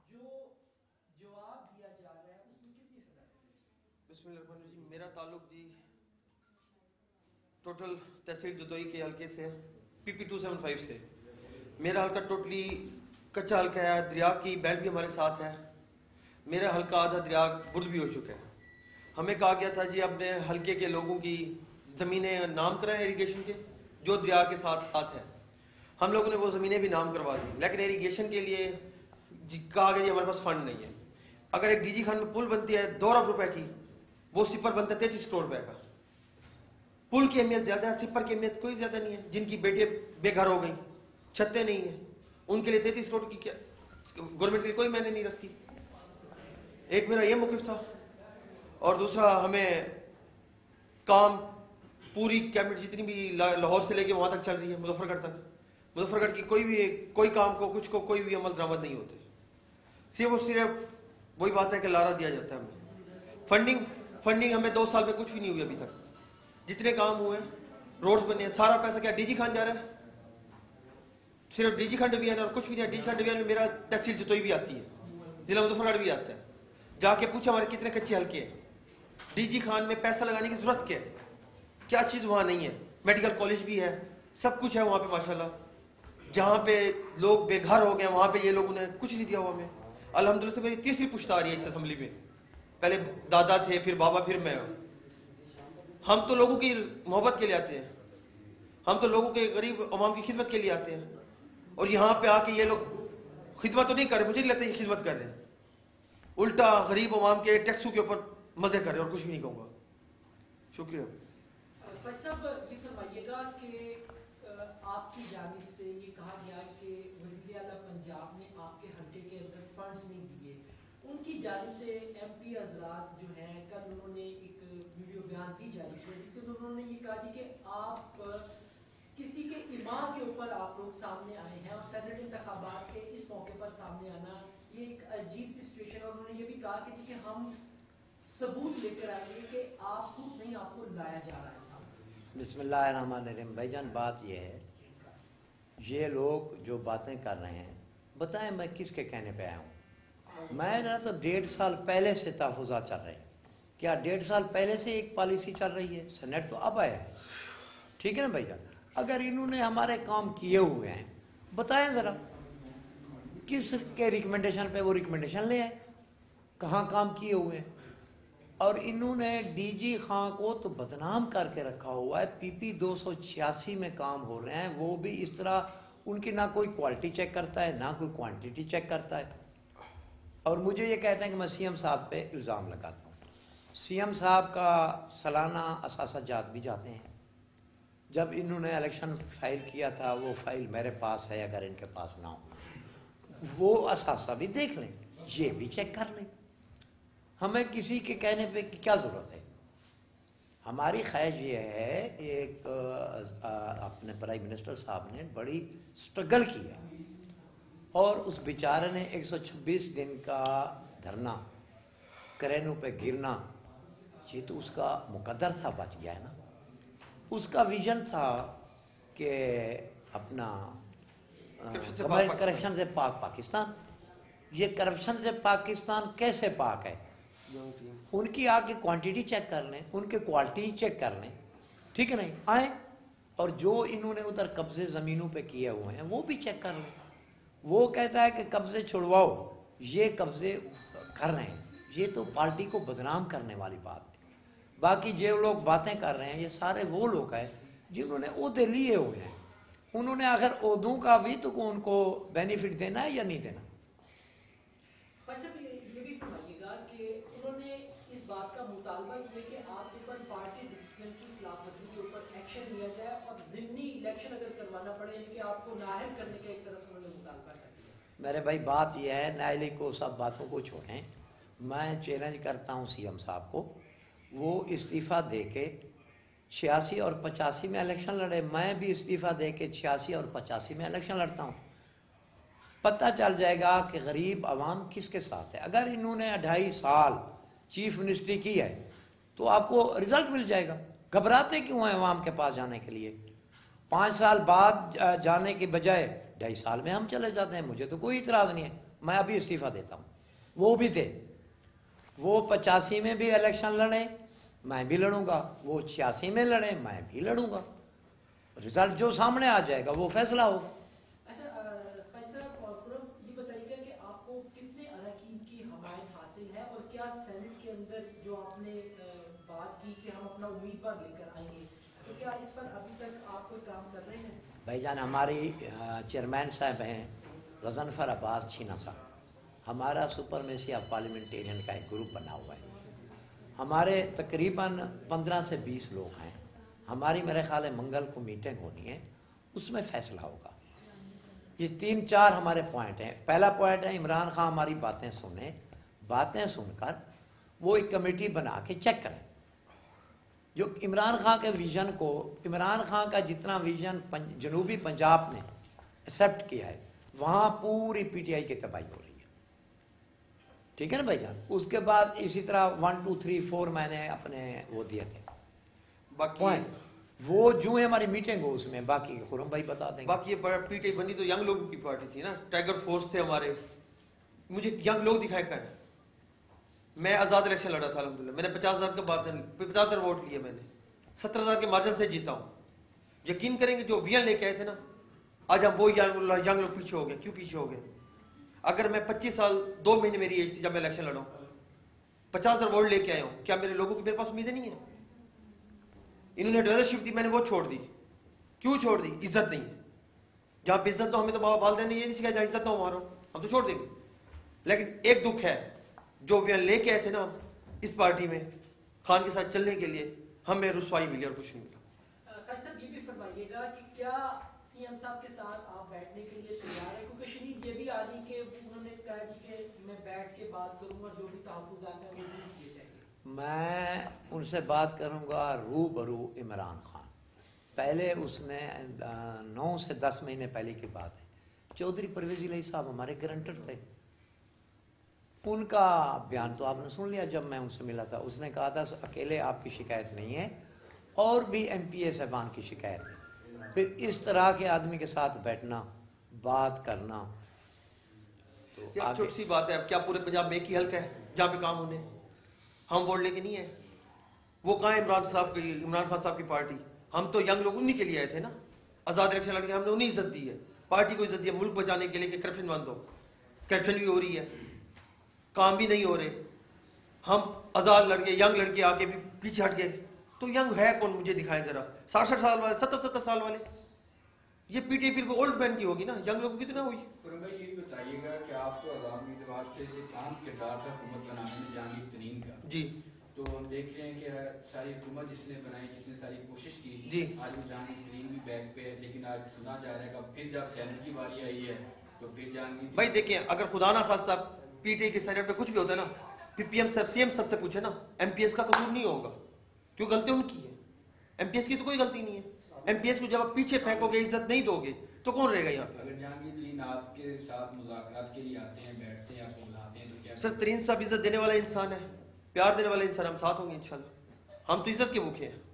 जो जवाब दिया जा रहा है उसमें कितनी सदाकत है? बिस्मिल्लाह जी, मेरा ताल्लुक जी टोटल तहसील जदोई के हल्के से PP 275 से। मेरा हल्का टोटली कच्चा हल्का है, दरिया की बेल्ट भी हमारे साथ है। मेरा हल्का आधा दरिया बुर्द भी हो चुका है। हमें कहा गया था जी अपने हल्के के लोगों की ज़मीनें नाम कराएं इरीगेशन के, जो दरिया के साथ साथ है। हम लोगों ने वो ज़मीनें भी नाम करवा दी, लेकिन इरीगेशन के लिए कहा गया जी हमारे पास फ़ंड नहीं है। अगर एक DG खान में पुल बनती है 2 अरब रुपए की, वो सिपर बनता है 33 करोड़ रुपए का। पुल की अहमियत ज़्यादा है, सिपर की अहमियत कोई ज़्यादा नहीं है। जिनकी बेटियाँ बेघर हो गई, छतें नहीं है, उनके लिए 33 करोड़ की क्या गवर्नमेंट की कोई मायने नहीं रखती। एक मेरा ये मौक़िफ़ था। और दूसरा, हमें काम पूरी कैबिनेट जितनी भी लाहौर से लेके वहाँ तक चल रही है, मुजफ्फरगढ़ तक, मुजफ्फरगढ़ की कोई काम को कुछ को कोई भी अमल दरामद नहीं होते। सिर्फ और सिर्फ वही बात है कि लारा दिया जाता है हमें। फंडिंग हमें 2 साल में कुछ भी नहीं हुई अभी तक। जितने काम हुए, रोड्स बने हैं, सारा पैसा क्या DG खान जा रहा है? सिर्फ DG खान डिवीजन और कुछ भी नहीं। DG खान डिवीजन में मेरा तहसील जतोई भी आती है, जिला मुजफ्फरगढ़ भी आता है। जाके पूछा हमारे कितने कच्चे हल्के हैं। DG खान में पैसा लगाने की जरूरत क्या है? क्या चीज़ वहाँ नहीं है? मेडिकल कॉलेज भी है, सब कुछ है वहाँ पे माशाल्लाह। जहाँ पे लोग बेघर हो गए, वहाँ पे ये लोगों ने कुछ नहीं दिया हुआ हमें। अल्हम्दुलिल्लाह से मेरी तीसरी पुश्त आ रही है इस असेंबली में। पहले दादा थे, फिर बाबा, फिर मैं। हम तो लोगों की मोहब्बत के लिए आते हैं, हम तो लोगों के गरीब अवाम की खिदमत के लिए आते हैं। और यहाँ पे आके ये लोग खिदमत तो नहीं कर रहे, मुझे नहीं लगता ये खिदमत कर रहे हैं। उल्टा गरीब अवाम के टैक्सों के ऊपर मजे कर रहे हैं, और कुछ भी नहीं कहूँगा। शुक्रिया। भाई साहब, ये फरमाइएगा कि आपकी जानिब से ये कहा गया कि वज़ीर आला पंजाब ने आपके हल्के के अंदर फंड्स नहीं दिए। उनकी जानिब से MP हजरात जो हैं, कल उन्होंने एक वीडियो बयान भी जारी किया जिसमें उन्होंने ये कहा जी कि आप किसी के ईमान के ऊपर आप लोग सामने आए हैं, और सेनेट इंतखाबात के इस मौके पर सामने आना ये एक अजीब सी सिचुएशन है। और उन्होंने ये भी कहा कि जी कि हम सबूत लेकर आएंगे कि आप खुद नहीं, आपको लाया जा रहा है सामने। बिस्मिल्लाहिर्रहमानिर्रहीम। भाईजान, बात यह है, ये लोग जो बातें कर रहे हैं, बताएं मैं किसके कहने पे आया हूँ? मैं तो 1.5 साल पहले से तहफ़्फ़ुज़ात चल रहे हैं। क्या 1.5 साल पहले से एक पॉलिसी चल रही है? सेनेट तो अब आया है, ठीक है ना भाईजान? अगर इन्होंने हमारे काम किए हुए हैं, बताएं ज़रा किस के रिकमेंडेशन पे वो रिकमेंडेशन ले आए, कहाँ काम किए हुए हैं। और इन्होंने DG खां को तो बदनाम करके रखा हुआ है। PP 286 में काम हो रहे हैं, वो भी इस तरह, उनकी ना कोई क्वालिटी चेक करता है, ना कोई क्वांटिटी चेक करता है। और मुझे ये कहते हैं कि मैं CM साहब पे इल्ज़ाम लगाता हूँ। CM साहब का सालाना असासाजात भी जाते हैं। जब इन्होंने इलेक्शन फाइल किया था, वो फाइल मेरे पास है, अगर इनके पास ना हो वो असासा भी देख लें, ये भी चेक कर लें। हमें किसी के कहने पे की क्या ज़रूरत है? हमारी ख्वाहिश ये है, एक अपने प्राइम मिनिस्टर साहब ने बड़ी स्ट्रगल की है, और उस बेचारे ने 126 दिन का धरना, क्रेनों पे गिरना, ये तो उसका मुकद्दर था, बच गया है ना। उसका विजन था कि अपना करप्शन से पाक पाकिस्तान। ये करप्शन से पाकिस्तान कैसे पाक है? उनकी आके क्वांटिटी चेक कर लें, उनके क्वालिटी चेक कर लें, ठीक है नहीं? आए और जो इन्होंने उधर कब्जे ज़मीनों पे किए हुए हैं वो भी चेक कर लें। वो कहता है कि कब्जे छुड़वाओ, ये कब्जे कर रहे हैं, ये तो पार्टी को बदनाम करने वाली बात है। बाकी जो लोग बातें कर रहे हैं, ये सारे वो लोग हैं जिन्होंने ओहदे लिए हुए हैं। उन्होंने आखिर ओहदों का भी तो उनको बेनिफिट देना है या नहीं देना? ये भी फरमाइएगा कि उन्होंने इस बात का मुतालबा किया कि आपके ऊपर पार्टी डिसिप्लिन की खिलाफवर्जी के ऊपर एक्शन लिया जाए, और ज़िमनी इलेक्शन अगर करवाना पड़े, यानी कि आपको नाअहल करने का एक तरह से उन्होंने मुतालबा कर दिया। मेरे भाई, बात यह है, नाअहली को सब बातों को छोड़ें। मैं चैलेंज करता हूँ CM साहब को, वो इस्तीफ़ा दे के 86 और 85 में इलेक्शन लड़े। मैं भी इस्तीफ़ा दे के 86 और 85 में इलेक्शन लड़ता हूँ। पता चल जाएगा कि गरीब आवाम किसके साथ है। अगर इन्होंने 2.5 साल चीफ मिनिस्ट्री की है तो आपको रिजल्ट मिल जाएगा। घबराते क्यों हैं आवाम के पास जाने के लिए? 5 साल बाद जाने के बजाय 2.5 साल में हम चले जाते हैं, मुझे तो कोई इतराज़ नहीं है। मैं अभी इस्तीफा देता हूँ। वो भी थे, वो 85 में भी इलेक्शन लड़े, मैं भी लड़ूंगा, वो 86 में लड़े, मैं भी लड़ूंगा। रिजल्ट जो सामने आ जाएगा वो फैसला होगा। अच्छा फैसल खुरम, ये बताइएगा कि आपको कितने अरकान की हमायत हासिल है और क्या सेनेट के अंदर जो आपने बात की कि हम अपना उम्मीदवार लेकर आएंगे, तो क्या इस पर अभी तक आप कोई काम कर रहे हैं? भाईजान, हमारी चेयरमैन साहब हैं गजनफर अब्बास छीना साहब, हमारा सुपरमेसी ऑफ पार्लियामेंटेरियन का एक ग्रुप बना हुआ है। हमारे तकरीबन 15 से 20 लोग हैं। हमारी मेरे ख्याल है मंगल को मीटिंग होनी है, उसमें फैसला होगा। ये 3-4 हमारे पॉइंट हैं। पहला पॉइंट है इमरान खान हमारी बातें सुने, बातें सुनकर वो एक कमेटी बना के चेक करें जो इमरान खान के विजन को, इमरान खान का जितना विजन जनूबी पंजाब ने एक्सेप्ट किया है, वहाँ पूरी PTI की तबाही हो रही है। ठीक है ना भाईजान। उसके बाद इसी तरह 1, 2, 3, 4 मैंने अपने वो दिए थे बाकी वो जो है हमारी मीटिंग हो उसमें बाकी खुरम भाई बता देंगे। बाकी ये PTI बनी तो यंग लोगों की पार्टी थी ना, टाइगर फोर्स थे हमारे, मुझे यंग लोग दिखाए कर। मैं आज़ाद इलेक्शन लड़ा था अल्हम्दुलिल्लाह, मैंने 50,000 का 50,000 वोट लिए, मैंने 17,000 के मार्जिन से जीता हूँ। यकीन करेंगे जो VN लेके आए थे ना, आज हम वो यंग लोग पीछे हो गए। क्यों पीछे हो गए? अगर मैं 25 साल 2 महीने मेरी एज थी जब मैं इलेक्शन लड़ा, 50,000 वोट लेके आया हूँ, क्या मेरे लोगों की मेरे पास उम्मीदें नहीं है? इन्होंने एडवाइजरशिप दी, मैंने वो छोड़ दी। क्यों छोड़ दी? इज्जत नहीं है। जहाँ पे इज्जत तो हमें तो बाबा वालदैन ने ये नहीं सिखाया, जहाँ इज्जत ना हो हमारा हम तो छोड़ देंगे। लेकिन एक दुख है, जो VN लेके आए थे ना इस पार्टी में खान के साथ चलने के लिए, हमें रुसवाई मिली और कुछ नहीं मिला। खैर साहब, ये भी फरमाइएगा कि क्या CM साहब के साथ आप बैठने के लिए तैयार है? क्योंकि शरीफ ये भी आ रही कि उन्होंने कहा जी कि मैं बैठ के बात करूंगा, जो भी तहफ़्फ़ुज़ात हैं वो दूर किए जाएंगे। मैं उनसे बात करूंगा रूबरू इमरान खान। पहले उसने 9 से 10 महीने पहले की बात है, चौधरी परवेज़ इलाही साहब हमारे गारंटर थे। उनका बयान तो आपने सुन लिया जब मैं उनसे मिला था। उसने कहा था अकेले आपकी शिकायत नहीं है, और भी MPA साहबान की शिकायत है। फिर इस तरह के आदमी के साथ बैठना, बात करना तो यार छोटी सी बात है। अब क्या पूरे पंजाब में एक ही हल्का है जहाँ पे काम होने? हम वोट लेके नहीं है। वो कहाँ है इमरान खान साहब की पार्टी? हम तो यंग लोग उन्हीं के लिए आए थे ना, आज़ाद इलेक्शन लड़के हमने उन्हीं इज्जत दी है, पार्टी को इज्जत दी है, मुल्क बचाने के लिए कि करप्शन बंद हो। करप्शन भी हो रही है, काम भी नहीं हो रहे। हम आज़ाद लड़के, यंग लड़के आके भी पीछे हट गए। तो यंग है कौन? मुझे दिखाएं जरा। 60 साल वाले, 70 साल वाले, ये PTI फिर ओल्ड मैन की होगी ना, यंग लोगों की कितना हुई? भाई ये बताइएगा कि आपको आगामी एतबार से एक अहम किरदार था हुकूमत बनाने में जहांगीर तरीन का जी। तो हम देख रहे हैं कि सारी हुकूमत जिसने बनाई, जिसने सारी कोशिश की जी, आज वो जहांगीर तरीन भी बैक पे है। लेकिन आज सुना जा रहा है कि फिर जब सेनेट की बारी आई है तो फिर जहांगीर भाई देखिए, अगर खुदा ना खास्ता PTI के सेनेट में कुछ भी होता है ना, फिर PM साहब CM साहब से पूछे ना, MPS का कसूर नहीं होगा। क्यों? गलती उनकी है, MPS की तो कोई गलती नहीं है। MPS को जब आप पीछे फेंकोगे, इज्जत नहीं दोगे तो कौन रहेगा यहाँ पे? अगर जहांगीर तरीन आपके साथ मुज़ाकरात के लिए आते हैं, बैठते हैं, आपको बुलाते हैं तो क्या सर तरीन साहब इज्जत देने वाला इंसान है, प्यार देने वाला इंसान। हम साथ होंगे इंशाल्लाह। हम तो इज्जत के भूखे हैं।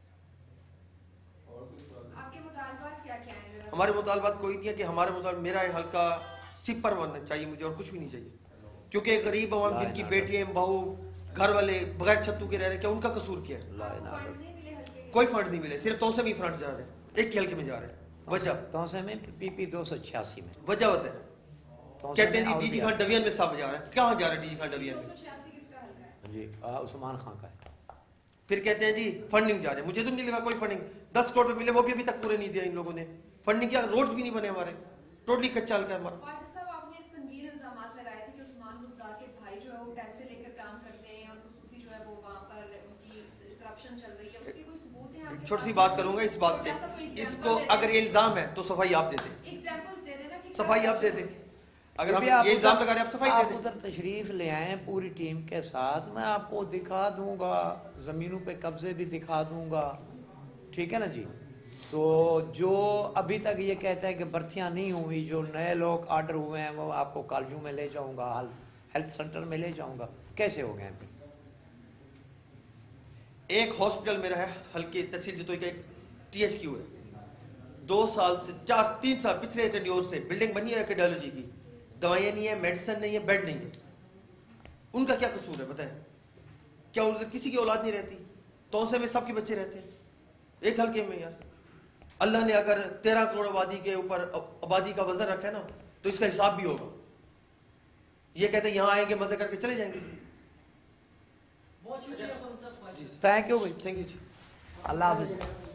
आपके मुतालबात क्या हैं? हमारे मुतालबात कोई नहीं है कि हमारे मुताबिक मेरा हल्का सिपर बनना चाहिए मुझे, और कुछ भी नहीं चाहिए। क्योंकि गरीब आवाम जिनकी बेटियां, बहू, घर वाले बगैर छत्तू के रह रहे, क्या उनका कसूर क्या है? कोई फंड नहीं मिले, सिर्फ तोसे में फंड जा रहे हैं, एक ही हल्के में जा रहे हैं। वजह तौसे में PP 286 में वजह होता है, कहते हैं जी DG खान डिवीजन में सब जा रहा है। कहाँ जा रहा है DG खान डिवीजन में? 286 किसका हल्का है? जी उस्मान खान का है। फिर कहते हैं जी फंडिंग जा रहे हैं। मुझे तो नहीं लगा कोई फंडिंग 10 करोड़ रुपए मिले, वो भी अभी तक पूरे नहीं दिया इन लोगों ने। फंडिंग क्या, रोड्स भी नहीं बने हमारे, टोटली कच्चा हल्का है हमारा। ख्वाजा साहब, आपने संगीन इल्जामात लगाए थे कि उस्मान बुज़दार के भाई जो है वो पैसे लेकर काम करते हैं और खुसूसी जो है वो वहाँ पर उनकी करप्शन चल रही है, उसकी कोई सबूत है आपके छोटी सी पास? बात करूंगा इस बात पे, इसको अगर ये इल्जाम है तो सफाई आप दे दें, एग्जांपल्स दे देना कि सफाई आप दे दें। अगर हम आप ये इल्जाम लगा रहे हैं, आप सफाई दे आप दें। उधर तशरीफ ले आए पूरी टीम के साथ, मैं आपको दिखा दूंगा, जमीनों पे कब्जे भी दिखा दूंगा। ठीक है ना जी। तो जो अभी तक ये कहते हैं कि भर्तियां नहीं हुई, जो नए लोग ऑर्डर हुए हैं वो आपको कॉलेजों में ले जाऊंगा, हेल्थ सेंटर में ले जाऊंगा, कैसे हो गए? एक हॉस्पिटल मेरा है हल्के तहसील जतोई का, एक THQ है, 2 साल से 3 साल पिछले टेन्योर से बिल्डिंग बनी है कार्डियोलॉजी की, दवाइयाँ नहीं है, मेडिसिन नहीं है, बेड नहीं है, उनका क्या कसूर है बताएं? क्या उधर किसी की औलाद नहीं रहती? तौसे में सबके बच्चे रहते हैं एक हल्के में यार। अल्लाह ने अगर 13 करोड़ आबादी के ऊपर आबादी का वजन रखा है ना, तो इसका हिसाब भी होगा। ये कहते हैं यहाँ आएंगे मजे करके चले जाएंगे। बहुत शुक्रिया कौन सा थैंक यू भाई, thank you ji. Allah Hafiz.